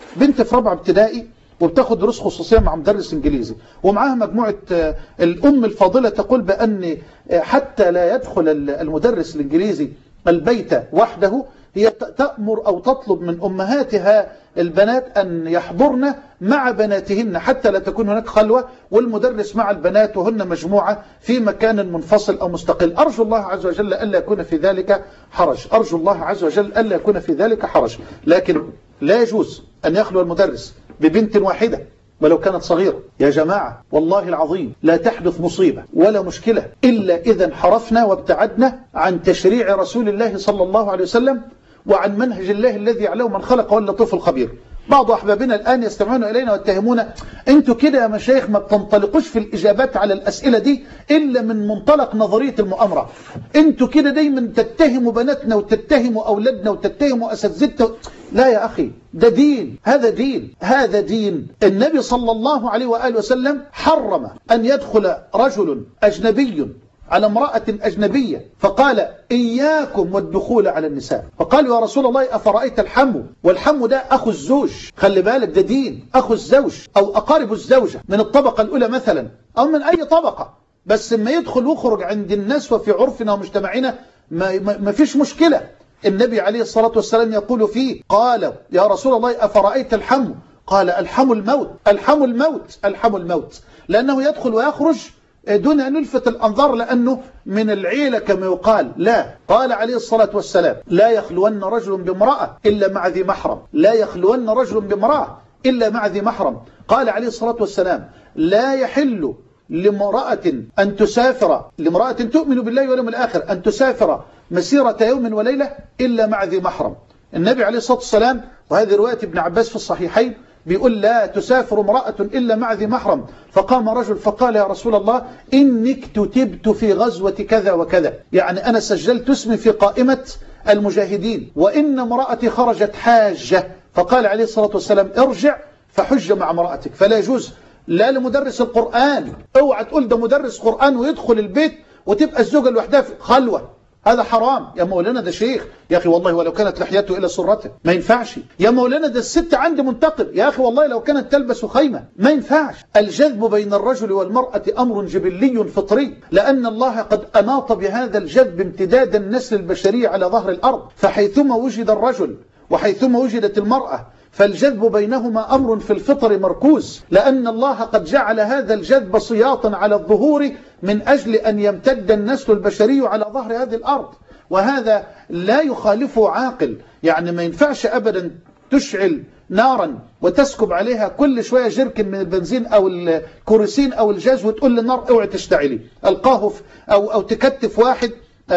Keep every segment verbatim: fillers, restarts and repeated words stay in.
بنت في رابعه ابتدائي وبتاخد دروس خصوصيه مع مدرس انجليزي، ومعاها مجموعه. الام الفاضله تقول بان حتى لا يدخل المدرس الانجليزي البيت وحده، هي تأمر أو تطلب من أمهاتها البنات أن يحضرن مع بناتهن حتى لا تكون هناك خلوة، والمدرس مع البنات وهن مجموعة في مكان منفصل أو مستقل. أرجو الله عز وجل ألا يكون في ذلك حرج، أرجو الله عز وجل ألا يكون في ذلك حرج. لكن لا يجوز أن يخلو المدرس ببنت واحدة ولو كانت صغيرة. يا جماعة والله العظيم لا تحدث مصيبة ولا مشكلة إلا إذا انحرفنا وابتعدنا عن تشريع رسول الله صلى الله عليه وسلم وعن منهج الله الذي يعلم من خلق واللطيف الخبير. بعض أحبابنا الآن يستمعون إلينا ويتهمون أنتوا كده يا مشايخ ما بتنطلقوش في الإجابات على الأسئلة دي إلا من منطلق نظرية المؤامرة. أنتوا كده دايما تتهموا بناتنا وتتهموا أولادنا وتتهموا أساتذتنا. لا يا أخي، ده دين، هذا دين، هذا دين. النبي صلى الله عليه وآله وسلم حرم أن يدخل رجل أجنبي على امرأة أجنبية فقال إياكم والدخول على النساء. فقالوا يا رسول الله أفرأيت الحم؟ والحم ده أخو الزوج، خلي بالك ده دين، أخو الزوج أو أقارب الزوجة من الطبقة الأولى مثلا أو من أي طبقة، بس ما يدخل ويخرج عند الناس وفي عرفنا ومجتمعنا ما, ما, ما فيش مشكلة. النبي عليه الصلاة والسلام يقول فيه قال يا رسول الله أفرأيت الحم؟ قال الحم الموت، الحم الموت، الحم الموت، لأنه يدخل ويخرج دون أن يلفت الأنظار لأنه من العيلة كما يقال. لا، قال عليه الصلاة والسلام لا يخلون رجل بامرأة إلا مع ذي محرم، لا يخلون رجل بامرأة إلا مع ذي محرم. قال عليه الصلاة والسلام لا يحل لامرأة أن تسافر، لامرأة تؤمن بالله واليوم الآخر أن تسافر مسيرة يوم وليلة إلا مع ذي محرم. النبي عليه الصلاة والسلام، وهذه رواية ابن عباس في الصحيحين، بيقول لا تسافر امرأة إلا مع ذي محرم. فقام رجل فقال يا رسول الله إنك كتبت في غزوة كذا وكذا، يعني أنا سجلت اسمي في قائمة المجاهدين وإن امرأتي خرجت حاجة. فقال عليه الصلاة والسلام ارجع فحج مع امرأتك. فلا يجوز لا لمدرس القرآن، اوعى تقول ده مدرس قرآن ويدخل البيت وتبقى الزوجة لوحدها في خلوة، هذا حرام. يا مولانا ده شيخ، يا أخي والله ولو كانت لحيته إلى سرته ما ينفعش. يا مولانا ده الست عندي منتقب، يا أخي والله لو كانت تلبس خيمة ما ينفعش. الجذب بين الرجل والمرأة أمر جبلي فطري، لأن الله قد أناط بهذا الجذب امتداد النسل البشري على ظهر الأرض، فحيثما وجد الرجل وحيثما وجدت المرأة فالجذب بينهما أمر في الفطر مركوز، لأن الله قد جعل هذا الجذب سياطا على الظهور من أجل أن يمتد النسل البشري على ظهر هذه الأرض، وهذا لا يخالفه عاقل. يعني ما ينفعش أبدا تشعل نارا وتسكب عليها كل شوية جركن من البنزين أو الكورسين أو الجاز وتقول للنار اوعي تشتعلي، ألقاه أو, أو تكتف واحد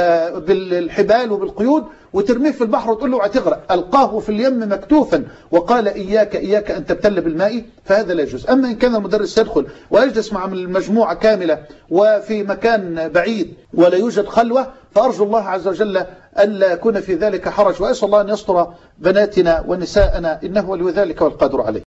بالحبال وبالقيود وترميه في البحر وتقول له هتغرق، ألقاه في اليم مكتوفا وقال إياك إياك أن تبتل بالماء، فهذا لا يجوز. أما إن كان المدرس يدخل ويجلس مع المجموعة كاملة وفي مكان بعيد ولا يوجد خلوة، فأرجو الله عز وجل ألا يكون في ذلك حرج، وأسأل الله أن يستر بناتنا ونساءنا إنه ولي ذلك والقادر عليه.